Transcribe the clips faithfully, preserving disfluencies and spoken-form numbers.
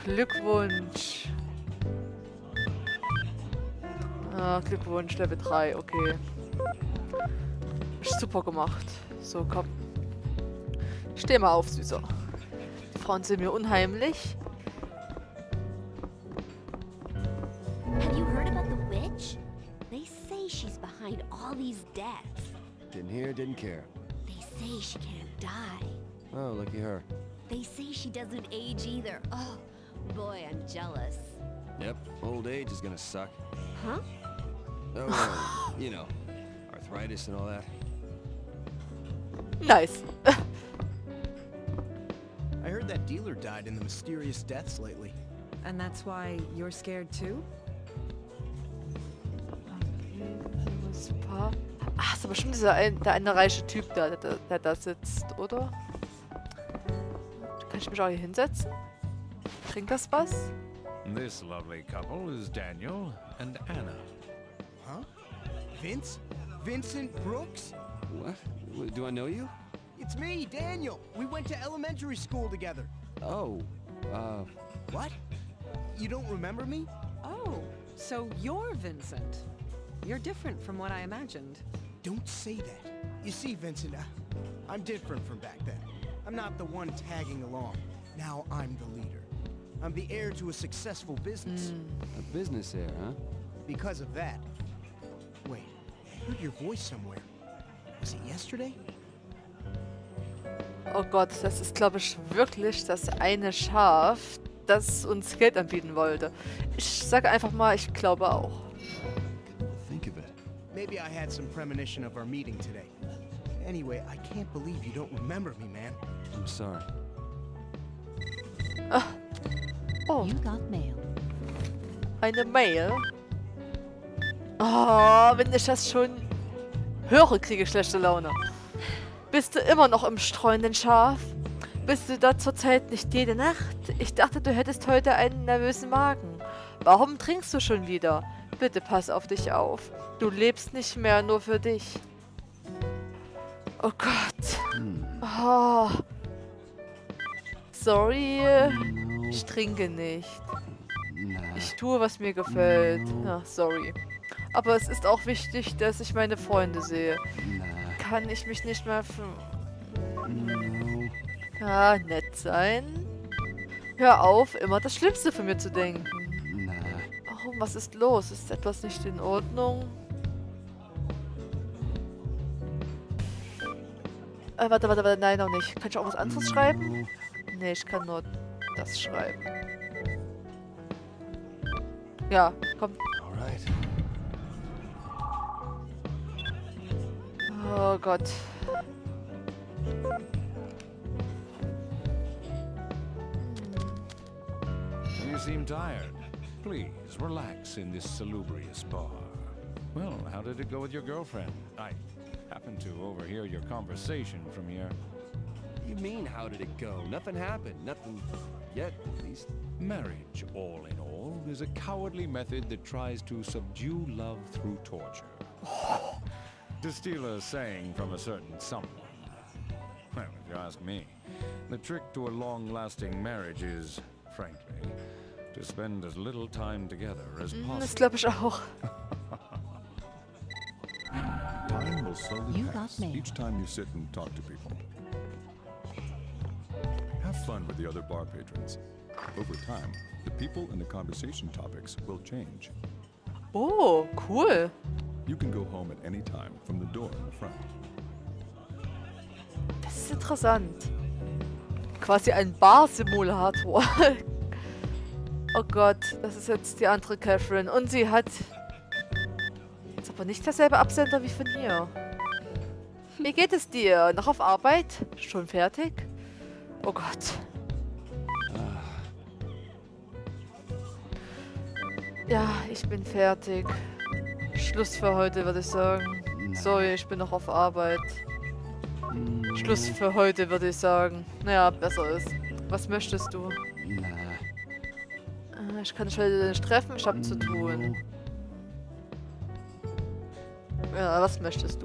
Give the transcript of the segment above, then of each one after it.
Glückwunsch. Ah, Glückwunsch, Level drei, okay. Super gemacht. So, komm. Steh mal auf, Süßer. Die Frauen sind mir unheimlich. Have you heard about the witch? They say she's behind all these deaths. Didn't hear, didn't care. They say she can't die. Oh, looky her. They say she doesn't age either. Oh, boy, I'm jealous. Yep, old age is gonna suck. Huh? Oh, well, you know, arthritis and all that. Nice. I heard that dealer died in the mysterious deaths lately. And that's why you're scared too? Super. Ach, ist aber bestimmt dieser ein, der eine reiche Typ da, der, der da sitzt, oder? Kann ich mich auch hier hinsetzen? Trinkt das was? This lovely couple is Daniel and Anna. Huh? Vince? Vincent Brooks? What? W- Do I know you? It's me, Daniel. We went to elementary school together. Oh, uh, What? You don't remember me? Oh, so you're Vincent. You're different from what I imagined. Don't say that. You see, Vincent, uh, I'm different from back then. I'm not the one tagging along. Now I'm the leader. I'm the heir to a successful business. a business heir, huh? Because of that. Wait, I heard your voice somewhere. Was it yesterday? Oh Gott, das ist, glaube ich, wirklich das eine Schaf, das uns Geld anbieten wollte. Ich sage einfach mal, ich glaube auch. Think of it. Maybe I had some premonition of our meeting today. Anyway, I can't believe you don't remember me, man. I'm sorry. Oh, You got mail. eine Mail. Oh, wenn ich das schon höre, kriege ich schlechte Laune. Bist du immer noch im streunenden Schaf? Bist du da zurzeit nicht jede Nacht? Ich dachte, du hättest heute einen nervösen Magen. Warum trinkst du schon wieder? Bitte pass auf dich auf. Du lebst nicht mehr nur für dich. Oh Gott. Oh. Sorry. Ich trinke nicht. Nah. Ich tue, was mir gefällt. Ja, sorry. Aber es ist auch wichtig, dass ich meine Freunde sehe. Nah. Kann ich mich nicht mehr für... No. Ja, nett sein. Hör auf, immer das Schlimmste von mir zu denken. Nah. Warum? Was ist los? Ist etwas nicht in Ordnung? Äh, warte, warte, warte. Nein, noch nicht. Kann ich auch was anderes schreiben? Nee, ich kann nur das schreiben. Ja, komm. Alright. Oh Gott. You seem tired. Please, relax in this salubrious bar. Well, how did it go with your girlfriend? I happened to overhear your conversation from here. You mean, how did it go? Nothing happened. Nothing yet, at least. Marriage, all in all, is a cowardly method that tries to subdue love through torture. To steal a saying from a certain someone. Well, if you ask me, the trick to a long-lasting marriage is, frankly, to spend as little time together as Das possible. glaube ich auch. Time will slowly You pass got mail. each time you sit and talk to people. Have fun with the other bar patrons. Over time, the people and the conversation topics will change. Oh, cool. You can go home at any time from the door in the front. Das ist interessant. Quasi ein Bar-Simulator. Oh Gott, das ist jetzt die andere Catherine. Und sie hat... Ist aber nicht derselbe Absender wie von hier. Wie geht es dir? Noch auf Arbeit? Schon fertig? Oh Gott. Ja, ich bin fertig. Schluss für heute, würde ich sagen. Sorry, ich bin noch auf Arbeit. Schluss für heute, würde ich sagen. Naja, besser ist. Was möchtest du? Nah. Äh, Ich kann dich heute nicht treffen, ich habe zu tun. Ja, was möchtest du?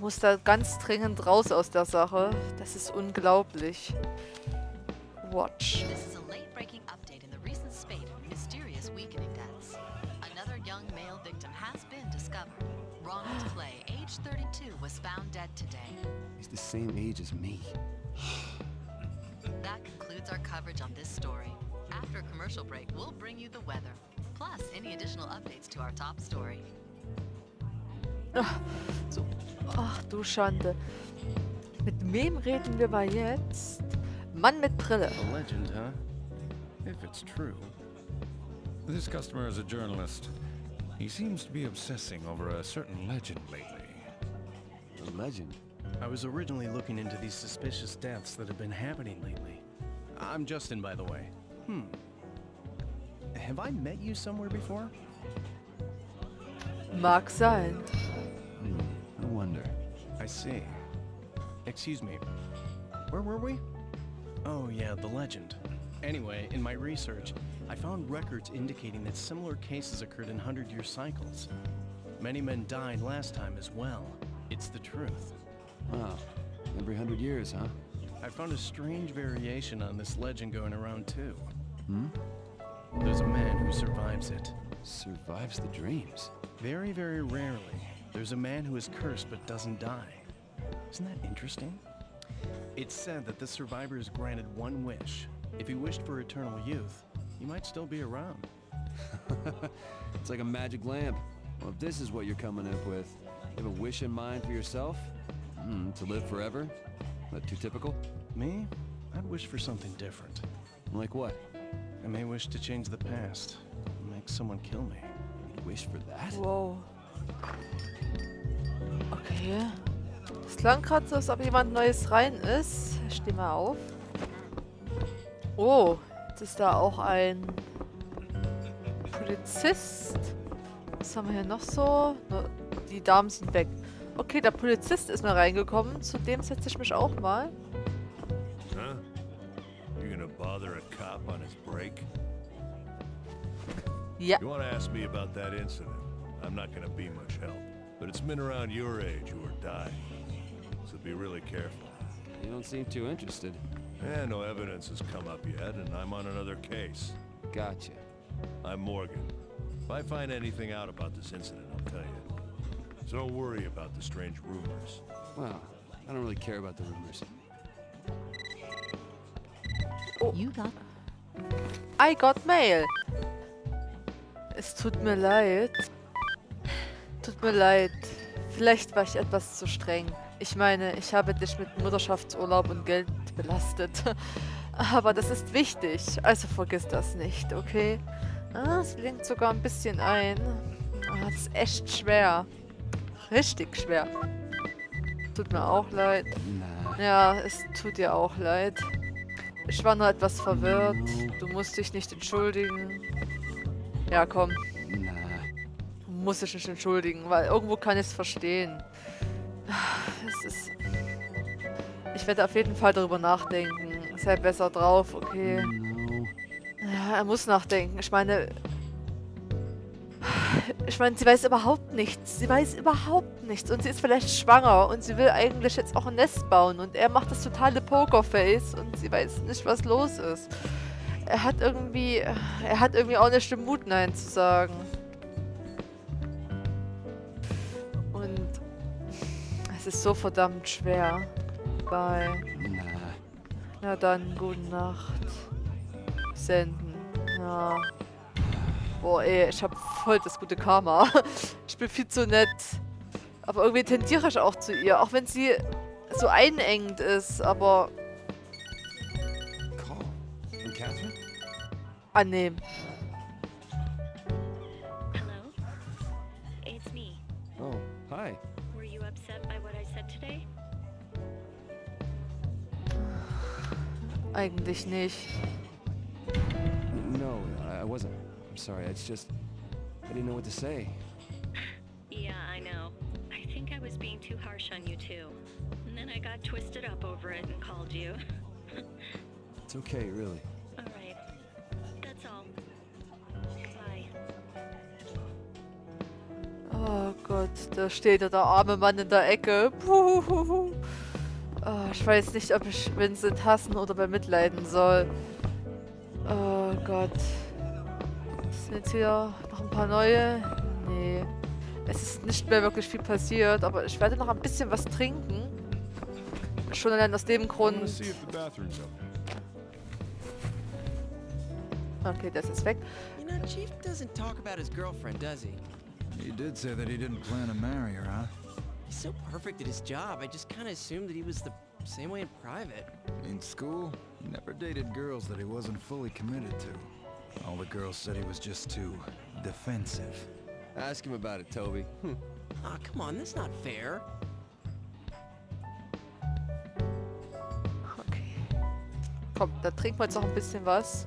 muss da ganz dringend raus aus der Sache. Das ist unglaublich. Watch. This is a late-breaking update in the recent spate of mysterious weakening deaths. Another young male victim has been discovered. Ronald Clay, age thirty-two, was found dead today. He's the same age as me. That concludes our coverage on this story. After a commercial break, we'll bring you the weather, plus any additional updates to our top story. Ach, so. Ach du Schande. Mit wem reden wir mal jetzt? Mann mit Brille. A legend, huh? If it's true. This customer is a journalist. He seems to be obsessing over a certain legend lately. A legend? I was originally looking into these suspicious deaths that have been happening lately. I'm Justin, by the way. Hmm. Have I met you somewhere before? Mag sein. Hmm, I wonder. I see. Excuse me. Where were we? Oh yeah, the legend. Anyway, in my research, I found records indicating that similar cases occurred in hundred-year cycles. Many men died last time as well. It's the truth. Wow. Every hundred years, huh? I found a strange variation on this legend going around too. Hmm? There's a man who survives it. Survives the dreams. Very, very rarely, there's a man who is cursed but doesn't die. Isn't that interesting? It's said that the survivor is granted one wish. If he wished for eternal youth, he might still be around. It's like a magic lamp. Well, if this is what you're coming up with, you have a wish in mind for yourself? Hmm, to live forever? That too typical? Me? I'd wish for something different. Like what? I may wish to change the past, make someone kill me. You'd wish for that? Wow. Okay. Es klang gerade so, als ob jemand Neues rein ist. Ich steh mal auf. Oh, jetzt ist da auch ein Polizist. Was haben wir hier noch so? Nur die Damen sind weg. Okay, der Polizist ist mal reingekommen. Zu dem setze ich mich auch mal. Huh? You gonna bother a cop on his break? Ja. You wanna ask me about that incident? I'm not gonna be much help. But it's men around your age who are dying. So be really careful. You don't seem too interested. Eh, no evidence has come up yet, and I'm on another case. Gotcha. I'm Morgan. If I find anything out about this incident, I'll tell you. So don't worry about the strange rumors. Well, I don't really care about the rumors. Oh. You got I got mail. Es tut mir leid. Tut mir leid. Vielleicht war ich etwas zu streng. Ich meine, ich habe dich mit Mutterschaftsurlaub und Geld belastet. Aber das ist wichtig. Also vergiss das nicht, okay? Ah, es lenkt sogar ein bisschen ein. Ah, das ist echt schwer. Richtig schwer. Tut mir auch leid. Na. Ja, es tut dir auch leid. Ich war nur etwas verwirrt. Du musst dich nicht entschuldigen. Ja, komm. Na. Muss ich nicht entschuldigen, weil irgendwo kann ich es verstehen. Es ist... Ich werde auf jeden Fall darüber nachdenken. Sei besser drauf, okay? No. Ja, er muss nachdenken. Ich meine... Ich meine, sie weiß überhaupt nichts. Sie weiß überhaupt nichts. Und sie ist vielleicht schwanger. Und sie will eigentlich jetzt auch ein Nest bauen. Und er macht das totale Pokerface. Und sie weiß nicht, was los ist. Er hat irgendwie... Er hat irgendwie auch nicht den Mut, Nein zu sagen. Und... Es ist so verdammt schwer. Bye. Na. Na dann, gute Nacht. Senden. Ja. Boah, ey, ich hab voll das gute Karma. Ich bin viel zu nett. Aber irgendwie tendiere ich auch zu ihr. Auch wenn sie so einengend ist, aber... Call. From Catherine? Annehmen. Hello? It's me. Oh, hi. Were you upset by what I said today? Eigentlich nicht. No, I I wasn't. I'm sorry, it's just... I didn't know what to say. Yeah, I know. I think I was being too harsh on you too. And then I got twisted up over it and called you. It's okay, really. Alright. That's all. Bye. Oh Gott, da steht der arme Mann in der Ecke. Puhuhuhu. Oh, ich weiß nicht, ob ich Vincent hassen oder bemitleiden soll. Oh Gott. Sind jetzt hier noch ein paar neue? Nee. Es ist nicht mehr wirklich viel passiert, aber ich werde noch ein bisschen was trinken. Schon allein aus dem Grund. Okay, das ist weg. You know, Chief doesn't talk about his girlfriend, does he? He did say that he didn't plan to marry her, huh? He's so perfect at his job, I just kind of assumed that he was the same way in private. In school, he never dated girls that he wasn't fully committed to. All the girls said he was just too defensive. Ask him about it, Toby. Aw, oh, come on, that's not fair. Okay. Komm, da trinken wir jetzt noch ein bisschen was.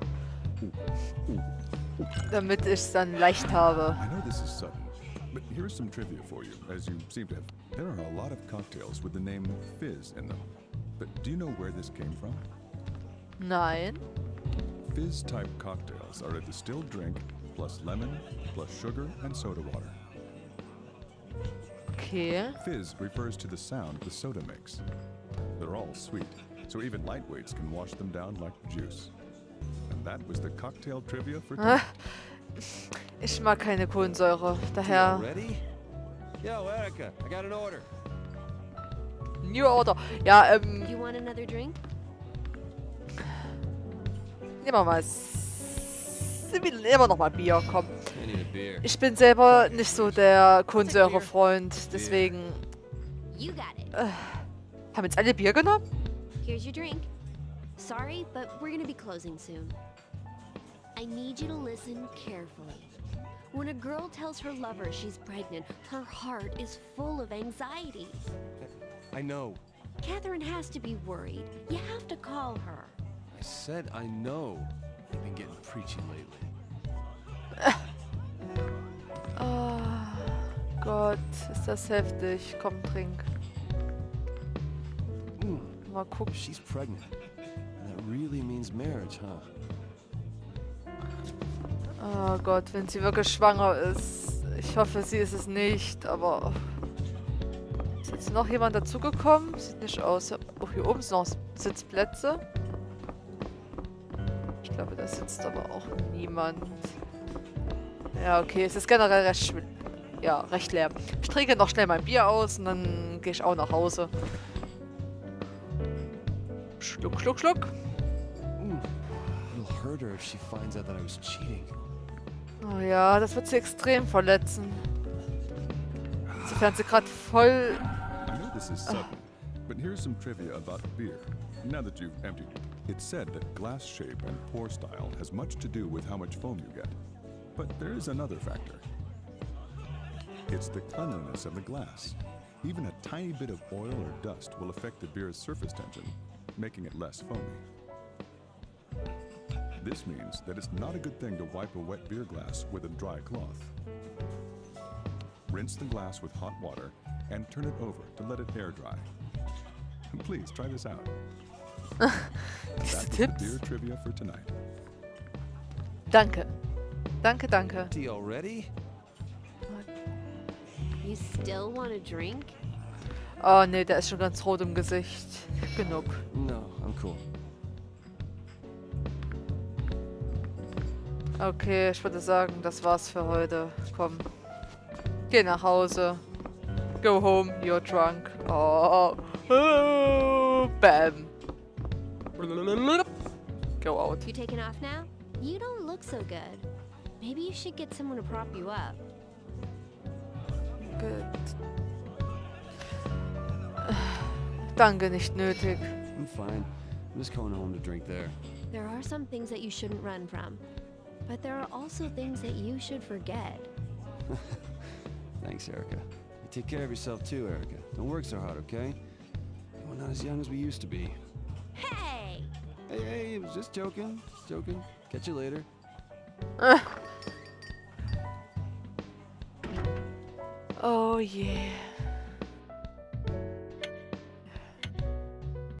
Damit ich es dann leicht habe. I know this is sudden, but here's some trivia for you, as you seem to have. There are a lot of cocktails with the name Fizz in them. But do you know where this came from? Nein. Fizz-type cocktails are a distilled drink plus lemon, plus sugar and soda water. Okay. Fizz refers to the sound the soda makes. They're all sweet, so even lightweights can wash them down like juice. And that was the cocktail trivia for Ah, ich mag keine Kohlensäure, daher... Ready? Yo, Erica, I got an order. New Order. Ja, ähm... You want another drink? Nehmen wir mal... Nehmen wir noch mal Bier, komm. I need a beer. Ich bin selber nicht so der Kohlensäure-Freund, deswegen... You got it. Äh, haben jetzt alle Bier genommen? Here's your drink. Sorry, but we're gonna be closing soon. I need you to listen carefully. When a girl tells her lover she's pregnant, her heart is full of anxiety. I know. Catherine has to be worried. You have to call her. I said I know. You've been getting preachy lately. Oh Gott, ist das heftig. Komm, trink. Mm. Mal gucken. She's pregnant. That really means marriage, huh? Oh Gott, wenn sie wirklich schwanger ist. Ich hoffe, sie ist es nicht, aber... Ist jetzt noch jemand dazugekommen? Sieht nicht aus. Oh, hier oben sind noch Sitzplätze. Ich glaube, da sitzt aber auch niemand. Ja, okay, es ist generell recht, ja, recht leer. Ich trinke noch schnell mein Bier aus und dann gehe ich auch nach Hause. Schluck, schluck, schluck. Ooh, it'll hurt her if she finds out that I was cheating. Oh ja, das wird sie extrem verletzen. Sofern sie gerade voll... I know this is sudden, but here's some trivia about beer. Now that you've emptied it, it's said that glass shape and pour style has much to do with how much foam you get. But there is another factor. It's the cleanliness of the glass. Even a tiny bit of oil or dust will affect the beer's surface tension, making it less foamy. This means that it's not a good thing to wipe a wet beer glass with a dry cloth. Rinse the glass with hot water and turn it over to let it air dry. Please try this out. That's the beer trivia for tonight. Danke. Danke, danke. Tea already? You still want a drink? Oh nee, der ist schon ganz rot im Gesicht. Genug. No, I'm cool. Okay, ich würde sagen, das war's für heute. Komm. Geh nach Hause. Go home, you're drunk. Oh. Oh. Bam. Go out. You taking off now? You don't look so good. Maybe you should get someone to prop you up. Good. Danke, nicht nötig. I'm fine. I'm just going home to drink there. There are some things that you shouldn't run from. But there are also things that you should forget. Thanks, Erica. You take care of yourself too, Erica. Don't work so hard, okay? We're not as young as we used to be. Hey! Hey, hey, I was just joking. Just joking. Catch you later. Oh yeah.